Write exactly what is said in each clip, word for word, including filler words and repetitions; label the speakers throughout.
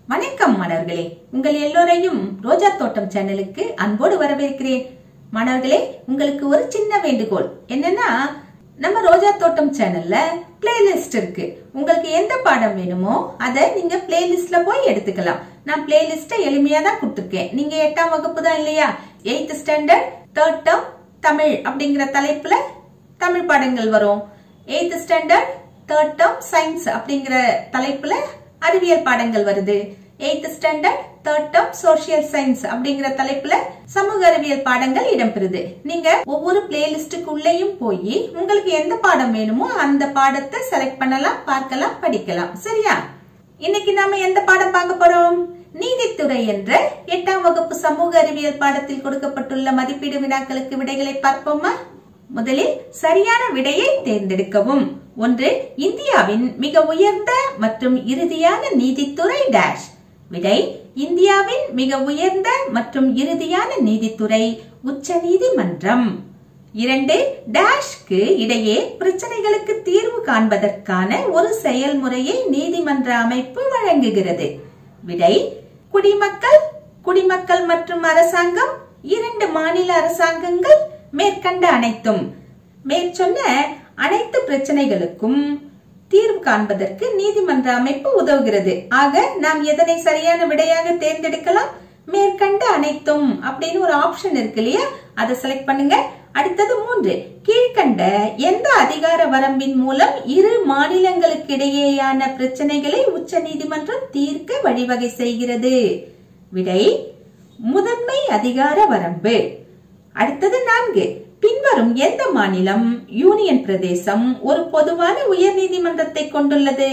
Speaker 1: வணக்கம் மாணவர்களே, உங்கள் எல்லோரையும் ரோஜா தோட்டம் சேனலுக்கு அன்போடு வரவேற்கிறேன். மாணவர்களே, உங்களுக்கு ஒரு சின்ன வேண்டுகோள் என்னன்னா, நம்ம ரோஜா தோட்டம் சேனல்ல பிளேலிஸ்ட் இருக்கு. உங்களுக்கு எந்த பாடம் வேணுமோ அதை நீங்க பிளேலிஸ்ட்ல போய் எடுத்துக்கலாம். நான் பிளேலிஸ்ட எளிமையா தான் கொடுத்துருக்கேன். நீங்க எட்டாம் வகுப்பு தான் இல்லையா? Eight standard third term Tamil அப்படிங்கிற தலைப்புல தமிழ் பாடங்கள் வரும். Eight standard third term science அப்படிங்கிற தலைப்புல அறிவியல் பாடங்கள் வருது. Eight standard third term social science அப்படிங்கிற தலைப்புல சமூக அறிவியல் பாடங்கள் இடம்பெறுது. நீங்க ஒவ்வொரு பிளேலிஸ்டுக்கு உள்ளேயும் போய் உங்களுக்கு எந்த பாடம் வேணுமோ அந்த பாடத்தை செலக்ட் பண்ணலாம், பார்க்கலாம், படிக்கலாம். சரியா? இன்னைக்கு நாம எந்த பாடம் பார்க்க போறோம்? நீதித்துறை என்ற எட்டாம் வகுப்பு சமூக அறிவியல் பாடத்தில் கொடுக்கப்பட்டுள்ள மதிப்பீடு வினாக்களுக்கு விடைகளை பார்ப்போமா? முதலில் சரியான விடையை தேர்ந்தெடுக்கவும். ஒன்று, இந்தியாவின் மிக உயர்ந்த மற்றும் இறுதியான நீதித்துறை டேஷ். விடை, இந்தியாவின் மிக உயர்ந்த மற்றும் இறுதியான நீதித்துறை உச்ச நீதிமன்றம். இரண்டு, டேஷ்க்கு இடையே பிரச்சனைகளுக்கு தீர்வு காண்பதற்கான ஒரு செயல்முறையை நீதிமன்ற அமைப்பு வழங்குகிறது. விடை, குடிமக்கள், குடிமக்கள் மற்றும் அரசாங்கம், இரண்டு மாநில அரசாங்கங்கள், மேற்கண்ட அனைத்தும். மேற்சொன்ன அனைத்து பிரச்சனைகளுக்கும் தீர்வு காண்பதற்கு நீதிமன்ற அமைப்பு உதவுகிறது. ஆக நாம் எதனை சரியான விடையாக தேர்ந்தெடுக்கலாம்? மேற்கண்ட அனைத்தும் அப்படின்னு ஒரு ஆப்ஷன் இருக்கு இல்லையா, அதை செலக்ட் பண்ணுங்க. அடுத்தது மூன்று, கீழ்கண்ட எந்த அதிகார வரம்பின் மூலம் இரு மாநிலங்களுக்கு இடையேயான பிரச்சனைகளை உச்ச நீதிமன்றம் தீர்க்க வழிவகை செய்கிறது? விடை, முதன்மை அதிகார வரம்பு. அடுத்தது நான்கு, பின்வரும் எந்த மாநிலம், யூனியன் பிரதேசம் ஒரு பொதுவான உயர் நீதிமன்றத்தை கொண்டுள்ளது?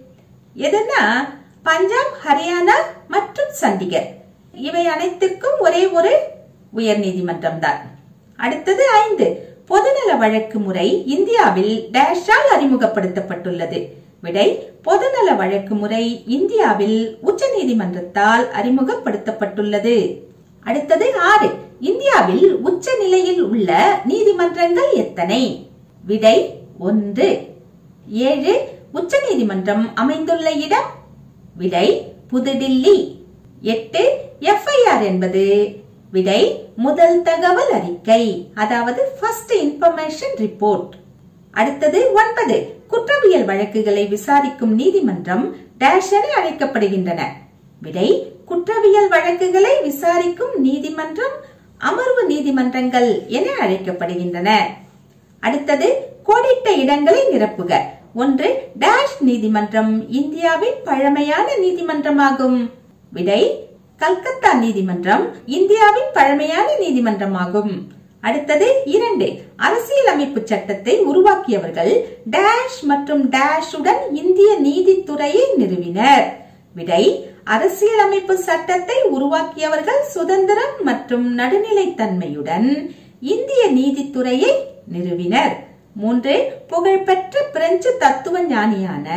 Speaker 1: எதுனா பஞ்சாப், ஹரியானா மற்றும் சண்டிகர். இவை அனைத்திற்கும் ஒரே ஒரு உயர் நீதிமன்றம் தான். அடுத்தது ஐந்து, பொதுநல வழக்கு முறை இந்தியாவில் டேஷால் அறிமுகப்படுத்தப்பட்டுள்ளது. விடை, பொதுநல வழக்கு முறை இந்தியாவில் உச்ச நீதிமன்றத்தால் அறிமுகப்படுத்தப்பட்டுள்ளது. அடுத்தது ஆறு, இந்தியாவில் உச்ச நிலையில் உள்ள நீதிமன்றங்கள் எத்தனை? விடை, ஒன்று. ஏழு, உச்ச நீதிமன்றம் அமைந்துள்ள இடம்? விடை, புதுடில்லி. எட்டு, எஃப் ஐ ஆர் என்பது? விடை, முதல் தகவல் அறிக்கை, அதாவது ஃபர்ஸ்ட் இன்ஃபர்மேஷன் ரிப்போர்ட். அடுத்தது ஒன்பது, குற்றவியல் வழக்குகளை விசாரிக்கும் நீதிமன்றம் டேஷ் என அழைக்கப்படுகின்றன. விடை, குற்றவியல் வழக்குகளை விசாரிக்கும் நீதிமன்றம் அமர்வு நீதிமன்றங்கள் என அழைக்கப்படுகின்றன. அடுத்தது கோடிட்ட இடங்களை நிரப்புக. ஒன்று, டேஷ் நீதிமன்றம் இந்தியாவின் பழமையான நீதிமன்றமாகும். விடை, கல்கத்தா நீதிமன்றம் இந்தியாவின் பழமையான நீதிமன்றமாகும். அடுத்தது இரண்டு, அரசியலமைப்பு சட்டத்தை உருவாக்கியவர்கள் டேஷ் மற்றும் டேஷ் உடன் இந்திய நீதித்துறையை நிறுவினர். விடை, அரசியலமைப்பு சட்டத்தை உருவாக்கியவர்கள் சுதந்திரம் மற்றும் நடுநிலைத்தன்மையுடன் இந்திய நீதித்துறையை நிறுவினர். மூன்று, புகழ்பெற்ற பிரெஞ்சு தத்துவ ஞானியான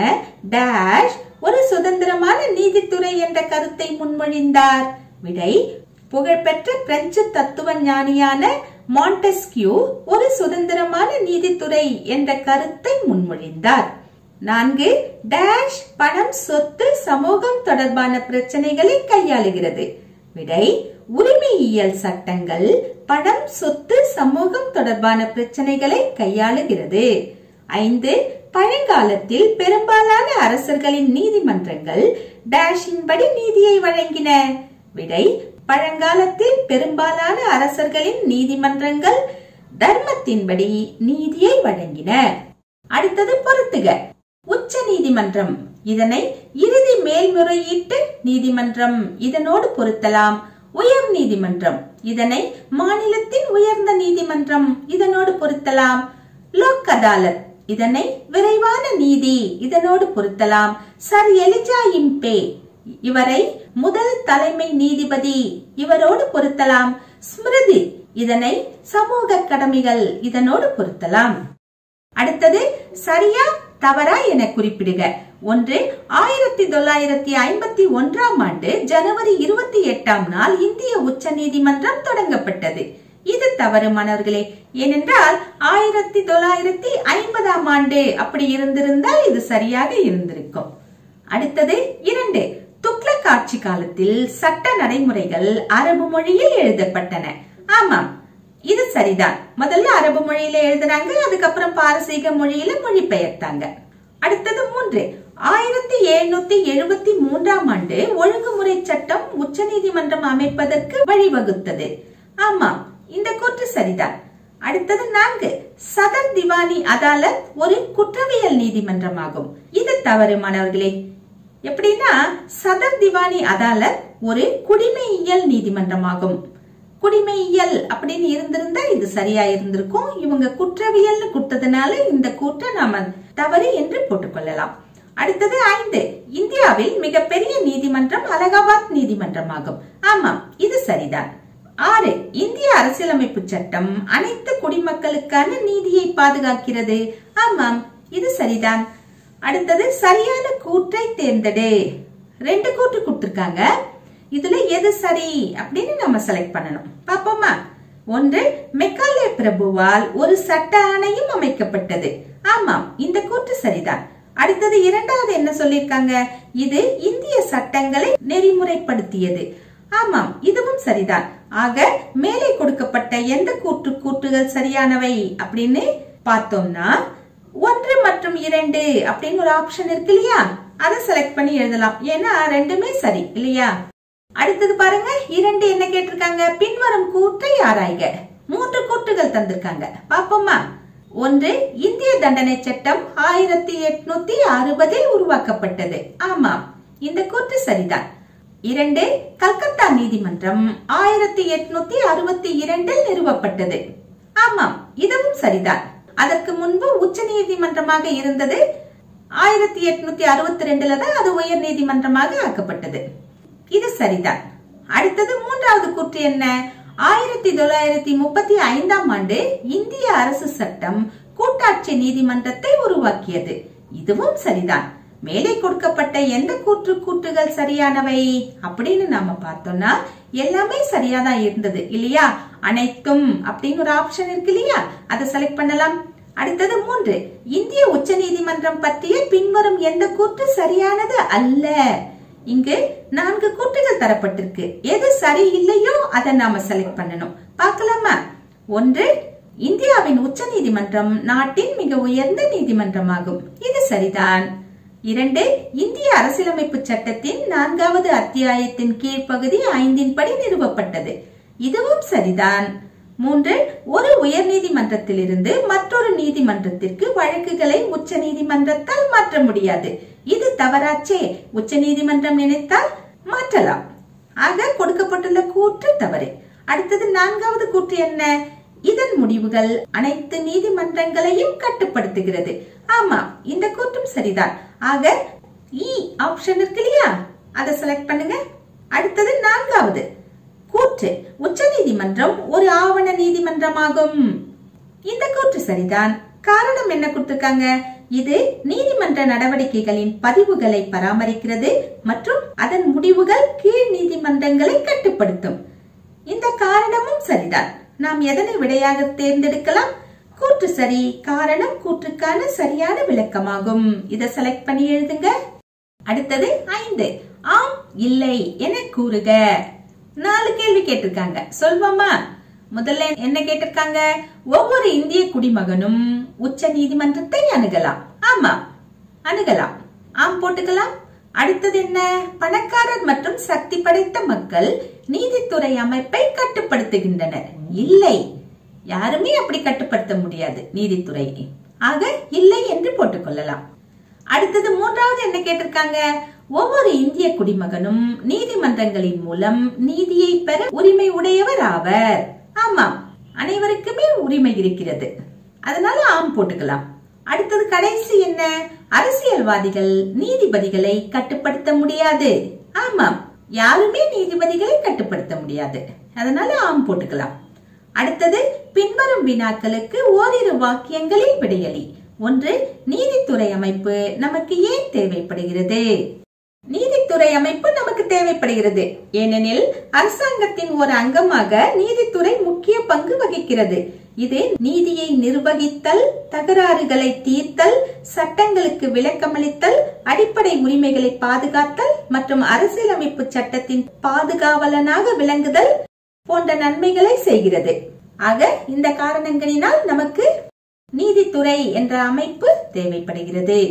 Speaker 1: டேஷ் ஒரு சுதந்திரமான நீதித்துறை என்ற கருத்தை முன்மொழிந்தார். விடை, புகழ்பெற்ற பிரெஞ்சு தத்துவ ஞானியான மாண்டெஸ்கியூ ஒரு சுதந்திரமான நீதித்துறை என்ற கருத்தை முன்மொழிந்தார். நான்கு, டேஷ் பணம், சொத்து, சமூகம் தொடர்பான பிரச்சனைகளை கையாளுகிறது. விடை, உரிமையியல் சட்டங்கள் பணம், சொத்து, சமூகம் தொடர்பான பிரச்சனைகளை கையாளுகிறது. ஐந்து, பழங்காலத்தில் பெரும்பாலான அரசர்களின் நீதிமன்றங்கள் டேஷின் படி நீதியை வழங்கின. விடை, பழங்காலத்தில் பெரும்பாலான அரசர்களின் நீதிமன்றங்கள் தர்மத்தின்படி நீதியை வழங்கின. அடுத்தது பொருத்துக. உச்ச நீதிமன்றம், இதனை இறுதி மேல்முறையீட்டு நீதிமன்றம், இதனோடு பொருத்தலாம். உயர் நீதிமன்றம், இதனை மாநிலத்தின் உயர்ந்த நீதிமன்றம், இதனோடு பொருத்தலாம். லோக் அதாலத், இதனை விரைவான நீதி, இதனோடு பொருத்தலாம். சர் எலிஜா இம்பே, இவரை முதல் தலைமை நீதிபதி, இவரோடு பொருத்தலாம். ஸ்மிருதி, இதனை சமூக கடமைகள், இதனோடு பொருத்தலாம். அடுத்தது சரியா தவறா என குறிப்பிடுக. ஒன்று, ஆயிரத்தி தொள்ளாயிரத்தி ஐம்பத்தி ஒன்றாம் ஆண்டு ஜனவரி இருபத்தி எட்டாம் நாள் இந்திய உச்ச நீதிமன்றம் தொடங்கப்பட்டது. இது தவறு மாணவர்களே. ஏனென்றால் ஆயிரத்தி தொள்ளாயிரத்தி ஐம்பதாம் ஆண்டு அப்படி இருந்திருந்தால் இது சரியாக இருந்திருக்கும். அடுத்தது இரண்டு, துக்ளக் ஆட்சி காலத்தில் சட்ட நடைமுறைகள் அரபு மொழியில் எழுதப்பட்டன. ஆமாம், இது சரிதான். முதல்ல அரபு மொழியில எழுதுறாங்க, அதுக்கப்புறம் பாரசீக மொழியில மொழிபெயர்த்தாங்க. அடுத்தது மூன்று, ஆயிரத்தி எழுநூத்தி எழுபத்தி மூன்றாம் ஆண்டு ஒழுங்குமுறை சட்டம் உச்ச நீதிமன்றம் அமைப்பதற்கு வழிவகுத்தது. ஆமாம், இந்த கூற்று சரிதான். அடுத்தது நான்கு, சதர் திவானி அதாலத் ஒரு குற்றவியல் நீதிமன்றமாகும். இது தவறு மாணவர்களே. எப்படின்னா, சதர் திவானி அதாலத் ஒரு குடிமையியல் நீதிமன்றமாகும். குடிமையியல் அப்படின்னு இருந்திருந்தா இது சரியா இருந்திருக்கும். இவங்க குற்றவியல் கொடுத்ததுனால இந்த கூற்றை நாம தவறு என்று போட்டுக்கொள்ளலாம். அடுத்தது ஐந்து, இந்தியாவில் மிகப்பெரிய நீதிமன்றம் அலகாபாத் நீதிமன்றமாகும். ஆமாம், இது சரிதான். ஆறு, இந்திய அரசியலமைப்பு சட்டம் அனைத்து குடிமக்களுக்கான நீதியை பாதுகாக்கிறது. ஆமாம், இது சரிதான். அடுத்தது சரியான கூற்றை தேர்ந்தெடு. ரெண்டு கூற்று கொடுத்திருக்காங்க, இதுல எது சரி அப்படின்னு நம்ம செலக்ட் பண்ணணும். பாப்போமா? ஒன்று, மெக்காலே பிரபுவால் ஒரு சட்ட ஆணையம் அமைக்கப்பட்டது. ஆமாம், இந்த கூற்று சரிதான். அடுத்தது இரண்டாவது என்ன சொல்லிருக்காங்க, இது இந்திய சட்டங்களை நெறிமுறைப்படுத்தியது. ஆமாம், இதுவும் சரிதான். ஆக மேலே கொடுக்கப்பட்ட எந்த கூற்று கூற்றுகள் சரியானவை அப்படின்னு பார்த்தோம்னா ஒன்று மற்றும் இரண்டு அப்படின்னு ஒரு ஆப்ஷன் இருக்கு இல்லையா, அதை செலக்ட் பண்ணி எழுதலாம். ஏன்னா ரெண்டுமே சரி இல்லையா? அடுத்தது பாருங்க, இரண்டு என்ன கேட்டிருக்காங்க, பின்வரும் கூற்றை ஆராய்க. மூன்று கூற்றுகள் தந்திருக்காங்க, பாப்போமா? ஒன்று, இந்திய தண்டனை சட்டம் ஆயிரத்தி எட்நூத்தி அறுபதில் உருவாக்கப்பட்டது. ஆமாம், இந்த கூற்று சரிதான். இரண்டு, கல்கத்தா நீதிமன்றம் ஆயிரத்தி எட்நூத்தி அறுபத்தி இரண்டில் நிறுவப்பட்டது. ஆமாம், இதுவும் சரிதான். அதற்கு முன்பு உச்ச நீதிமன்றமாக இருந்தது. ஆயிரத்தி எட்நூத்தி அறுபத்தி ரெண்டுல தான் அது உயர் நீதிமன்றமாக ஆக்கப்பட்டது. இது சரிதான். அடுத்தது மூன்றாவது கூற்று என்ன, ஆயிரத்தி தொள்ளாயிரத்தி முப்பத்தி ஐந்தாம் ஆண்டு இந்திய அரசு சட்டம் கூட்டாட்சி நீதிமன்றத்தை உருவாக்கியது. இதுவும் சரிதான். மேலே கொடுக்கப்பட்ட எந்த கூற்று கூற்றுகள் சரியானவை அப்படின்னு நாம பார்த்தோம்னா எல்லாமே சரியாதான் இருந்தது இல்லையா? அனைத்தும் அப்படின்னு ஒரு ஆப்ஷன் இருக்கு இல்லையா, அதை செலக்ட் பண்ணலாம். அடுத்தது மூன்று, இந்திய உச்ச நீதிமன்றம் பற்றிய பின்வரும் எந்த கூற்று சரியானது அல்ல. இங்கு நான்கு கூற்றுகள் தரப்பட்டிருக்கு, எது சரி இல்லையோ அதை நாம செலக்ட் பண்ணணும். பார்க்கலாமா? ஒன்று, இந்தியாவின் உச்ச நீதிமன்றம் நாட்டின் மிக உயர்ந்த நீதிமன்றமாகும். இது சரிதான். இரண்டு, இந்திய அரசியலமைப்பு சட்டத்தின் நான்காவது அத்தியாயத்தின் கீழ்ப்பகுதி ஐந்தின் படி நிறுவப்பட்டது. இதுவும் சரிதான். மூன்று, ஒரு உயர் நீதிமன்றத்திலிருந்து மற்றொரு நீதிமன்றத்திற்கு வழக்குகளை உச்ச நீதிமன்றத்தால் மாற்ற முடியாது. இது தவறாச்சே. உச்ச நீதிமன்றம் நினைத்தால் மாற்றலாம். ஆக கொடுக்கப்பட்டுள்ள கூற்று தவறு. அடுத்தது நான்காவது கூற்று என்ன, இதன் முடிவுகள் அனைத்து நீதிமன்றங்களையும் கட்டுப்படுத்துகிறது. ஆமா, இந்த கூற்றும் சரிதான். ஆக இ ஆப்ஷன் இருக்கு இல்லையா, அதை செலக்ட் பண்ணுங்க. அடுத்தது நான்காவது கூற்று, உச்ச நீதிமன்றம் ஒரு ஆவண நீதிமன்றமாகும். இந்த கூற்று சரிதான். காரணம் என்ன கொடுத்திருக்காங்க, இது நீதிமன்ற நடவடிக்கைகளின் பதிவுகளை பராமரிக்கிறது மற்றும் அதன் முடிவுகள் கீழ் நீதிமன்றங்களை கட்டுப்படுத்தும். இந்த காரணமும் சரிதான். நாம் எதனை விடையாக தேர்ந்தெடுக்கலாம்? கூற்று சரி. காரணம் கூற்றுக்கான சரியான விளக்கமாகும். இதை செலக்ட் பண்ணி எழுதுங்க. அடுத்தது ஐந்து, ஆம் இல்லை என கூறுக. நாலு கேள்வி கேட்டிருக்காங்க, சொல்வோமா? முதல்ல என்ன கேட்டிருக்காங்க, ஒவ்வொரு இந்திய குடிமகனும் உச்ச நீதிமன்றத்தை அணுகலாம். ஆமா, அணுகலாம். ஆம் போட்டுக்கலாம். அடுத்தது என்ன, பணக்காரர் மற்றும் சக்தி படைத்த மக்கள் நீதித்துறை அமைப்பை கட்டுப்படுத்துகின்றனர். இல்லை, யாருமே அப்படி கட்டுப்படுத்த முடியாது நீதித்துறை. ஆக இல்லை என்று போட்டுக்கொள்ளலாம். அடுத்தது மூன்றாவது என்ன கேட்டிருக்காங்க, ஒவ்வொரு இந்திய குடிமகனும் நீதிமன்றங்களின் மூலம் நீதியை பெற உரிமை உடையவர் ஆவர். ஆமாம், அனைவருக்குமே உரிமை இருக்கிறது. அதனால ஆம் போட்டுக்கலாம். அடுத்தது கடைசி என்ன, அரசியல்வாதிகள் நீதிபதிகளை கட்டுப்படுத்த முடியாது. ஆமாம், யாருமே நீதிபதிகளை கட்டுப்படுத்த முடியாது. அதனால ஆம் போட்டுக்கலாம். அடுத்தது பின்வரும் வினாக்களுக்கு ஓரிரு வாக்கியங்களில் விடையளி. ஒன்று, நீதித்துறை அமைப்பு நமக்கு ஏன் தேவைப்படுகிறது? நீதித்துறை அமைப்பு நமக்கு தேவைப்படுகிறது. ஏனெனில் அரசாங்கத்தின் ஒரு அங்கமாக நீதித்துறை முக்கிய பங்கு வகிக்கிறது. இது நீதியை நிர்வகித்தல், தகராறுகளை தீர்த்தல், சட்டங்களுக்கு விளக்கமளித்தல், அடிப்படை உரிமைகளை பாதுகாத்தல் மற்றும் அரசியலமைப்பு சட்டத்தின் பாதுகாவலனாக விளங்குதல் போன்ற நன்மைகளை செய்கிறது. ஆக இந்த காரணங்களினால் நமக்கு நீதித்துறை என்ற அமைப்பு தேவைப்படுகிறது.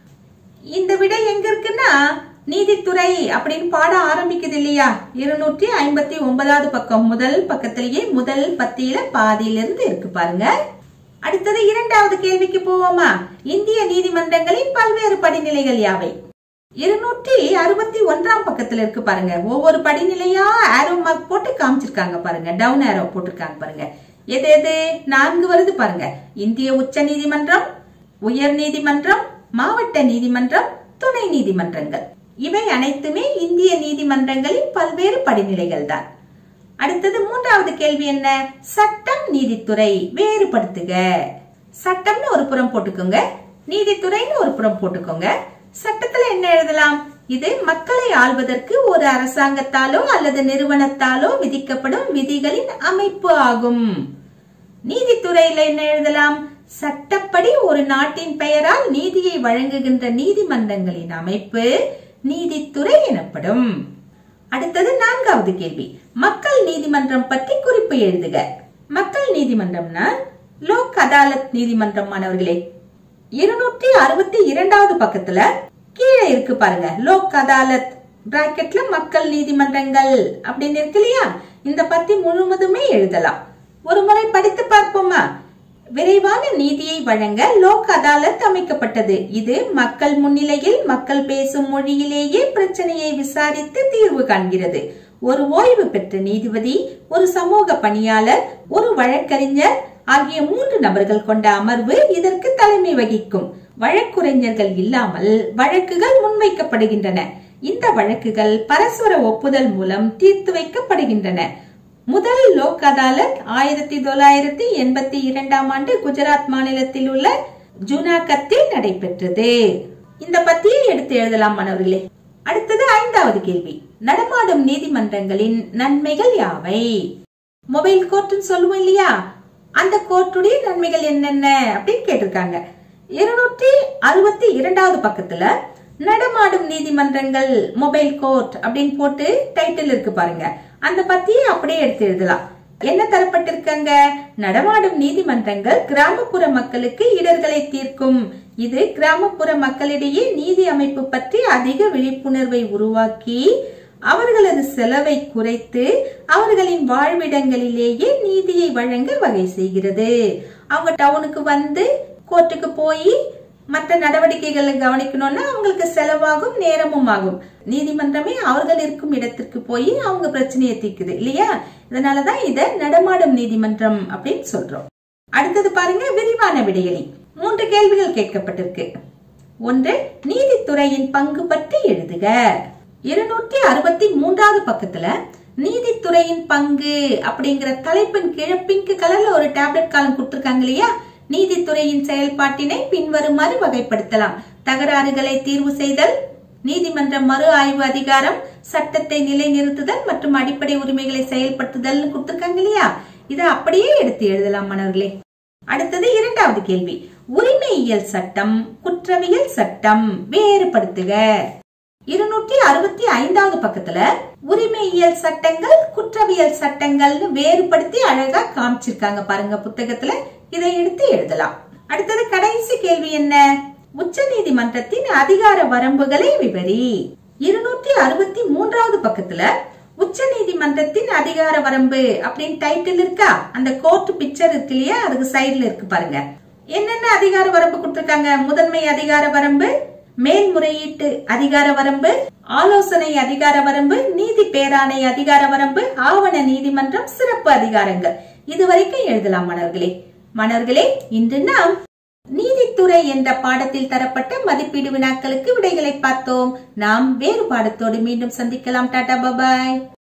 Speaker 1: இந்த விடை எங்க இருக்குன்னா நீதித்துறை அப்படின்னு பாட ஆரம்பிக்குது இல்லையா, இருநூற்றி ஐம்பத்தி ஒன்பதாவது பக்கம் முதல் பக்கத்திலேயே முதல் பத்தியில பாதியிலிருந்து இருக்கு பாருங்க. அடுத்தது இரண்டாவது கேள்விக்கு போவோமா? இந்திய நீதிமன்றங்களின் பல்வேறு படிநிலைகள் யாவை? இருநூற்றி அறுபத்தி ஒன்றாம் பக்கத்துல இருக்கு பாருங்க. ஒவ்வொரு படிநிலையா ஆரோ மார்க் போட்டு காமிச்சிருக்காங்க பாருங்க, டவுன் ஆரோ போட்டிருக்காங்க பாருங்க. எது எது நான்கு வருது பாருங்க. இந்திய உச்ச நீதிமன்றம், உயர் நீதிமன்றம், மாவட்ட நீதிமன்றம், துணை நீதிமன்றங்கள். இவை அனைத்துமே இந்திய நீதிமன்றங்களின் பல்வேறு படிநிலைகள் தான். அடுத்தது மூன்றாவது கேள்வி என்ன? சட்டம், நீதித்துறை வேறுபடுத்துக. சட்டம்னு ஒரு புறம் போட்டுக்கோங்க, நீதித்துறைன்னு ஒரு புறம் போட்டுக்கோங்க. சட்டத்துல என்ன எழுதலாம்? இது மக்களை ஆள்வதற்கு ஒரு அரசாங்கத்தாலோ அல்லது நிறுவனத்தாலோ விதிக்கப்படும் விதிகளின் அமைப்பு ஆகும். நீதித்துறையில என்ன எழுதலாம்? சட்டப்படி ஒரு நாட்டின் பெயரால் நீதியை வழங்குகின்ற நீதிமன்றங்களின் அமைப்பு நீதித்துறை எனப்படும். அடுத்தது நான்காவது கேள்வி. மக்கள் நீதிமன்றம் பற்றி குறிப்பு எழுதுக. மக்கள் நீதிமன்றம்னா லோக் அதாலத் நீதிமன்றம். மாணவர்களே, இருநூற்றி அறுபத்தி இரண்டாவது பக்கத்துல கீழே இருக்கு பாருங்க, லோக் அதாலத் பிராக்கெட்ல மக்கள் நீதிமன்றங்கள் அப்படின்னு இருக்கு இல்லையா. இந்த பத்தி முழுவதுமே எழுதலாம். ஒரு முறை படித்து பார்ப்போமா? விரைவான நீதியை வழங்க லோக் அதாலத் அமைக்கப்பட்டது. இது மக்கள் முன்னிலையில் மக்கள் பேசும் மொழியிலேயே பிரச்சனையை விசாரித்து தீர்வு காண்கிறது. ஒரு ஓய்வு பெற்ற நீதிபதி, ஒரு சமூக பணியாளர், ஒரு வழக்கறிஞர் ஆகிய மூன்று நபர்கள் கொண்ட அமர்வு இதற்கு தலைமை வகிக்கும். வழக்குரைஞர்கள் இல்லாமல் வழக்குகள் முன்வைக்கப்படுகின்றன. இந்த வழக்குகள் பரஸ்பர ஒப்புதல் மூலம் தீர்த்து வைக்கப்படுகின்றன. முதல் லோக் அதாலத் ஆயிரத்தி தொள்ளாயிரத்தி எண்பத்தி இரண்டாம் ஆண்டு குஜராத் மாநிலத்தில் உள்ள ஜூனாகத்தில் நடைபெற்றது. இந்த பத்தியை எடுத்து எழுதலாம் மாணவர்களே. அடுத்தது ஐந்தாவது கேள்வி. நடமாடும் நீதிமன்றங்களின் நன்மைகள் யாவை? மொபைல் கோர்ட்னு சொல்லுவோம் இல்லையா, அந்த கோர்ட்டுடைய நன்மைகள் என்னென்ன அப்படின்னு கேட்டிருக்காங்க. இருநூற்றி அறுபத்தி இரண்டாவது பக்கத்துல நடமாடும் நீதிமன்றங்கள் மொபைல் கோர்ட் அப்படின்னு போட்டு டைட்டில் இருக்கு பாருங்க. அந்த பத்தியை அப்படியே எடுத்து எழுதலாம். என்ன தரப்பட்டிருக்காங்க? நடமாடும் நீதிமன்றங்கள் கிராமப்புற மக்களுக்கு இடர்களை தீர்க்கும். இது கிராமப்புற மக்களிடையே நீதி அமைப்பு பற்றி அதிக விழிப்புணர்வை உருவாக்கி அவர்களது செலவை குறைத்து அவர்களின் வாழ்விடங்களிலேயே நீதியை வழங்க வகை செய்கிறது. அவங்க டவுனுக்கு வந்து கோர்ட்டுக்கு போய் மற்ற நடவடிக்கைகளை கவனிக்கணும்னா அவங்களுக்கு செலவாகும், நேரமும் ஆகும். நீதிமன்றமே அவர்கள் இருக்கும் இடத்திற்கு போய் அவங்க பிரச்சனையை தீர்க்குது இல்லையா. இதனாலதான் இத நடமாடும் நீதிமன்றம் அப்படின்னு சொல்றோம். அடுத்தது பாருங்க, விரிவான விடையளி. மூன்று கேள்விகள் கேட்கப்பட்டிருக்கு. ஒன்று, நீதித்துறையின் பங்கு பற்றி எழுதுக. இருநூற்றி அறுபத்தி மூன்றாவது பக்கத்துல நீதித்துறையின் பங்கு அப்படிங்கிற தலைப்பின் கீழே பிங்க் கலர்ல ஒரு டேப்லெட் காலம் கொடுத்திருக்காங்க இல்லையா. நீதித்துறையின் செயல்பாட்டினை பின்வருமாறு வகைப்படுத்தலாம். தகராறுகளை தீர்வு செய்தல், நீதிமன்ற மறு ஆய்வு அதிகாரம், சட்டத்தை நிலைநிறுத்துதல் மற்றும் அடிப்படை உரிமைகளை செயல்படுத்துதல் கொடுத்திருக்காங்க இல்லையா. இதை அப்படியே எடுத்து எழுதலாம் மாணவர்களே. அடுத்தது இரண்டாவது கேள்வி. உரிமையியல் சட்டம், குற்றவியல் சட்டம் வேறுபடுத்துக. இருநூற்றி அறுபத்தி ஐந்தாவது பக்கத்துல உரிமையியல் சட்டங்கள், குற்றவியல் சட்டங்கள்னு வேறுபடுத்தி அழகா காமிச்சிருக்காங்க பாருங்க புத்தகத்துல. இதை எடுத்து எழுதலாம். அடுத்தது கடைசி கேள்வி என்ன? உச்ச நீதிமன்றத்தின் அதிகார வரம்புகளை விவரி. இருநூற்றி அறுபத்தி மூன்றாவது பக்கத்துல உச்ச நீதிமன்றத்தின் அதிகார வரம்பு அப்படின்னு டைட்டில் இருக்கா. அந்த கோர்ட் பிக்சர் இருக்கு இல்லையா, அதுக்கு சைடுல இருக்கு பாருங்க. என்னென்ன அதிகார வரம்பு கொடுத்திருக்காங்க? முதன்மை அதிகார வரம்பு, மேல்முறையீட்டு அதிகார வரம்பு, ஆலோசனை அதிகார வரம்பு, நீதி பேராணை அதிகார வரம்பு, ஆவண நீதிமன்றம், சிறப்பு அதிகாரங்கள். இதுவரைக்கும் எழுதலாம் மாணவர்களே. மாணவர்களே, இன்று நாம் நீதித்துறை என்ற பாடத்தில் தரப்பட்ட மதிப்பீடு வினாக்களுக்கு விடைகளை பார்த்தோம். நாம் வேறு பாடத்தோடு மீண்டும் சந்திக்கலாம். டாடா, பாய்.